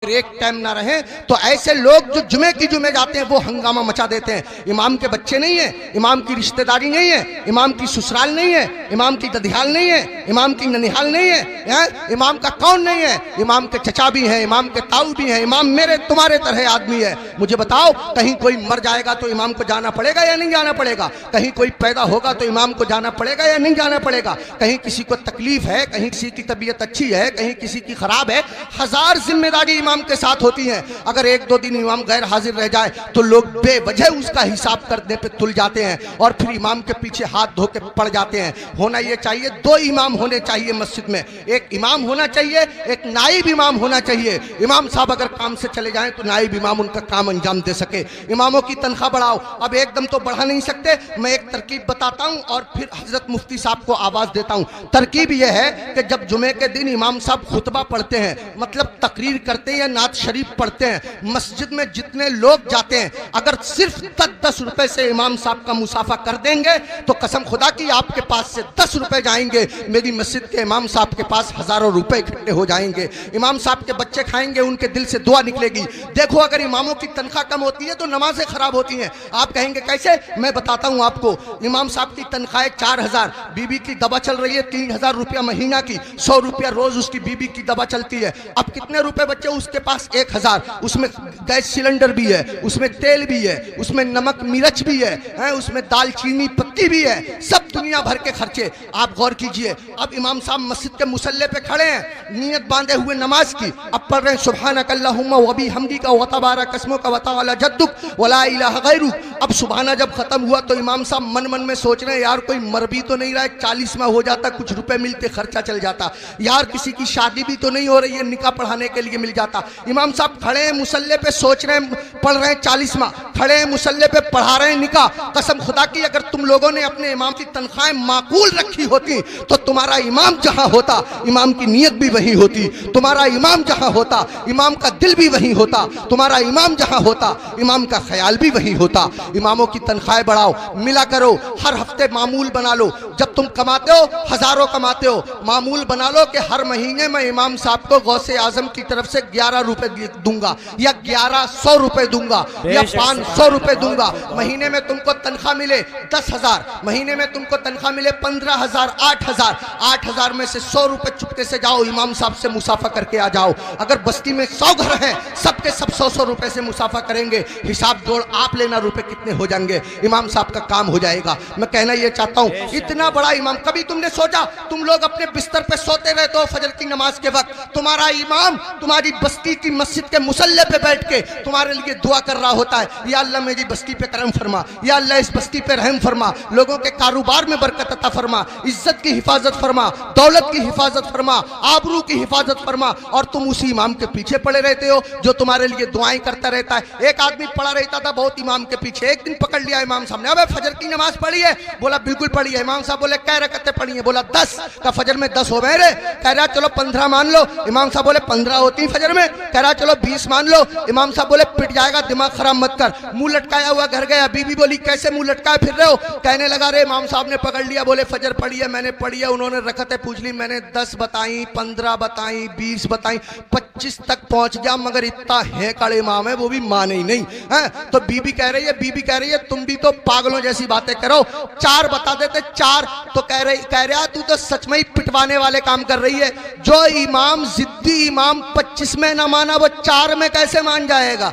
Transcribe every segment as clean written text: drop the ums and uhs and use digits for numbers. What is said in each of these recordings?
एक टाइम ना रहे तो ऐसे लोग जो जुमे की जुमे जाते हैं वो हंगामा मचा देते हैं। इमाम के बच्चे नहीं है, इमाम की रिश्तेदारी नहीं है, इमाम की ससुराल नहीं है, इमाम की ददियाल नहीं है, इमाम की ननिहाल नहीं है, इमाम का कौन नहीं है, इमाम के चचा भी हैं, इमाम के ताऊ भी हैं, इमाम मेरे तुम्हारे तरह आदमी है। मुझे बताओ, कहीं कोई मर जाएगा तो इमाम को जाना पड़ेगा या नहीं जाना पड़ेगा? कहीं कोई पैदा होगा तो इमाम को जाना पड़ेगा या नहीं जाना पड़ेगा? कहीं किसी को तकलीफ है, कहीं किसी की तबीयत अच्छी है, कहीं किसी की खराब है, हजार जिम्मेदारी इमाम के साथ होती हैं। अगर एक दो दिन इमाम गैर हाजिर रह जाए तो लोग बेवजह उसका हिसाब करने पे तुल जाते हैं और फिर इमाम के पीछे हाथ धो के पड़ जाते हैं। होना ये चाहिए, दो इमाम होने चाहिए मस्जिद में, एक इमाम होना चाहिए, एक नाइब इमाम होना चाहिए। इमाम साहब अगर काम से चले जाएं तो नाइब इमाम उनका काम अंजाम दे सके। इमामों की तनख्वाह बढ़ाओ। अब एकदम तो बढ़ा नहीं सकते, मैं एक तरकीब बताता हूं और फिर हजरत मुफ्ती साहब को आवाज देता हूं। तरकीब यह है कि जब जुमे के दिन इमाम साहब खुतबा पढ़ते हैं, मतलब तकरीर करते हैं या नात शरीफ पढ़ते हैं, मस्जिद में जितने लोग जाते हैं अगर सिर्फ 10 रुपए से इमाम साहब का मुसाफा कर देंगे तो कसम खुदा की आपके पास से 10 रुपए जाएंगे, मेरी मस्जिद के इमाम साहब के पास हजारों रुपए इकट्ठे हो जाएंगे। इमाम साहब के बच्चे खाएंगे, उनके दिल से दुआ निकलेगी। देखो, अगर इमामों की तनख्वाह कम होती है तो नमाजें खराब होती हैं। आप कहेंगे कैसे? मैं बताता हूं आपको। इमाम साहब की तनख्वाह 4000, बीबी की दवा चल रही है 3000 रुपया महीना की, 100 रुपया रोज उसकी बीबी की दवा चलती है। अब कितने रुपए बच्चे उसके पास? 1000। उसमें गैस सिलेंडर भी है, उसमें तेल भी है, उसमें नमक मिर्च भी है, उसमें दालचीनी पत्ती भी है, सब दुनिया भर के खर्चे। आप गौर कीजिए, अब इमाम साहब मस्जिद के मुसल्ले पे खड़े हैं, नियत बांधे हुए नमाज की, अब पढ़ रहे हैं सुब्हानक अल्लाहुम्मा व बिहम्दिका व तबारक अस्मुका व तआला जद्दुक व ला इलाहा गैरुक। अब सुबहाना जब खत्म हुआ तो इमाम साहब मन मन में सोच रहे हैं, यार कोई मर भी तो नहीं रहा है, 40वां हो जाता, कुछ रुपए मिलते, खर्चा चल जाता, यार किसी की शादी भी तो नहीं हो रही है, निकाह पढ़ाने के लिए मिल जाता। इमाम साहब खड़े हैं मुसल्ले पे, सोच रहे हैं, पढ़ रहे हैं 40वां, खड़े हैं मुसल्ले पे, पढ़ा रहे हैं निकाह। कसम खुदा की अगर तुम लोगों ने अपने इमाम की तनख्वाहें माकूल रखी होती तो तुम्हारा इमाम जहां होता इमाम की नीयत भी वही होती, तुम्हारा इमाम जहां होता इमाम का दिल भी वही होता, तुम्हारा इमाम जहां होता इमाम का ख्याल भी वही होता। इमामों की तनख्वाहें बढ़ाओ, मिला करो, हर हफ्ते मामूल बना लो। जब तुम कमाते हो, हजारों कमाते हो, मामूल बना लो कि हर महीने मैं इमाम साहब को गौसे आजम की तरफ से 11 रुपए दूंगा या 1100 रुपए दूंगा या 500 रुपए दूंगा। महीने में तुमको तनख्वाह मिले 10,000, महीने में तुमको तनख्वाह मिले 15,000, 8,000, 8,000 में से 100 रुपए चुपके से जाओ इमाम साहब से मुसाफा करके आ जाओ। अगर बस्ती में 100 घर हैं, सबके सब 100-100 रुपए से मुसाफा करेंगे, हिसाब जोड़ आप लेना रुपए कितने हो जाएंगे, इमाम साहब का काम हो जाएगा। मैं कहना ये चाहता हूँ, इतना बड़ा इमाम, कभी तुमने सोचा, तुम लोग अपने बिस्तर पे सोते रहते हो फजर की नमाज के वक्त, तुम्हारा इमाम तुम्हारी बस्ती की मस्जिद के मुसल्ले पे बैठ के तुम्हारे लिए दुआ कर रहा होता है, या अल्लाह मेरी बस्ती पे करम फरमा, या अल्लाह इस बस्ती पे रहम फरमा, लोगों के कारोबार में बरकत अता फरमा, इज्जत की हिफाजत फरमा, दौलत की हिफाजत फरमा, आबरू की हिफाजत फरमा। और तुम उसी इमाम के पीछे पड़े रहते हो जो तुम्हारे लिए दुआएं करता रहता है। एक आदमी पड़ा रहता था बहुत इमाम के पीछे, एक दिन पकड़ लिया इमाम साहब ने, अबे फजर की नमाज पढ़ी है? बोला बिल्कुल पढ़ी है। इमाम साहब बोले कै रकअतें पढ़ी है? बोला 10। का फजर में 10 हो गए रे? कह रहा चलो 15 मान लो। इमाम साहब बोले 15 होती फजर में? कह रहा चलो 20 मान लो। इमाम साहब बोले पिट जाएगा, दिमाग खराब मत कर। मुंह लटकाया हुआ घर गया, बीबी बोली कैसे मुंह लटकाए फिर रहे हो? कहने लगा रे इमाम साहब ने पकड़ लिया, बोले फजर पढ़ी है? मैंने पढ़ी है। उन्होंने रकअतें पूछ ली, मैंने 10 बताई, 15 बताई, 20 बताई, 25 तक पहुंच गया, मगर इतना है कड़े इमाम है वो भी माने ही नहीं है। तो बीबी कह रही है तुम भी तो पागलों जैसी बातें करो, 4 बता देते 4। तो कह रहा तू तो सच में ही पिटवाने वाले काम कर रही है। जो इमाम जिद्दी इमाम 25 में ना माना वो 4 में कैसे मान जाएगा?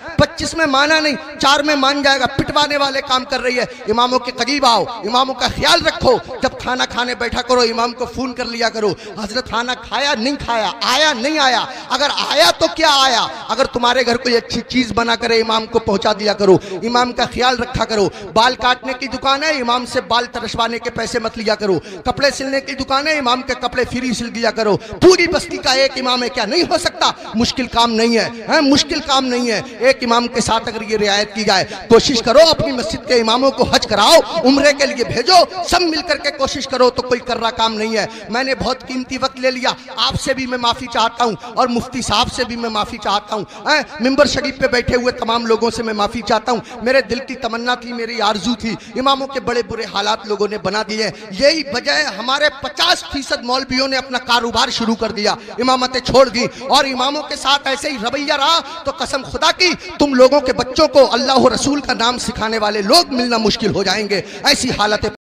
25 में माना नहीं, 4 में मान जाएगा। पिटवाने वाले काम कर रही है। इमामों के करीब आओ, इमामों का ख्याल रखो। जब खाना खाने बैठा करो इमाम को फोन कर लिया करो, हजरत खाना खाया नहीं खाया, आया नहीं आया, अगर आया तो क्या आया। अगर तुम्हारे घर कोई अच्छी चीज बना करे इमाम को पहुंचा दिया करो, इमाम का ख्याल रखा करो। बाल काटने की दुकान है, इमाम से बाल तरसवाने के पैसे मत लिया करो। कपड़े सिलने की दुकान है, इमाम के कपड़े फ्री सिल दिया करो। पूरी बस्ती का एक इमाम है, क्या नहीं हो सकता? मुश्किल काम नहीं है, मुश्किल काम नहीं है। एक इमाम के साथ अगर ये रियायत की जाए, कोशिश करो अपनी मस्जिद के इमामों को हज कराओ, उम्रे के लिए भेजो, सब मिलकर के कोशिश करो, तो कोई कर्रा काम नहीं है। मैंने बहुत कीमती वक्त ले लिया, आपसे भी मैं माफी चाहता हूं और मुफ्ती साहब से भी मैं माफी चाहता हूं, मिंबर शरीफ पे बैठे हुए तमाम लोगों से मैं माफी चाहता हूं। मेरे दिल की तमन्ना थी, मेरी आरजू थी, इमामों के बड़े बुरे हालात लोगों ने बना दिए। यही वजह है हमारे 50% मौलवियों ने अपना कारोबार शुरू कर दिया, इमामतें छोड़ दी, और इमामों के साथ ऐसे ही रवैया रहा तो कसम खुदा की तुम लोगों के बच्चों को अल्लाह और रसूल का नाम सिखाने वाले लोग मिलना मुश्किल हो जाएंगे। ऐसी हालत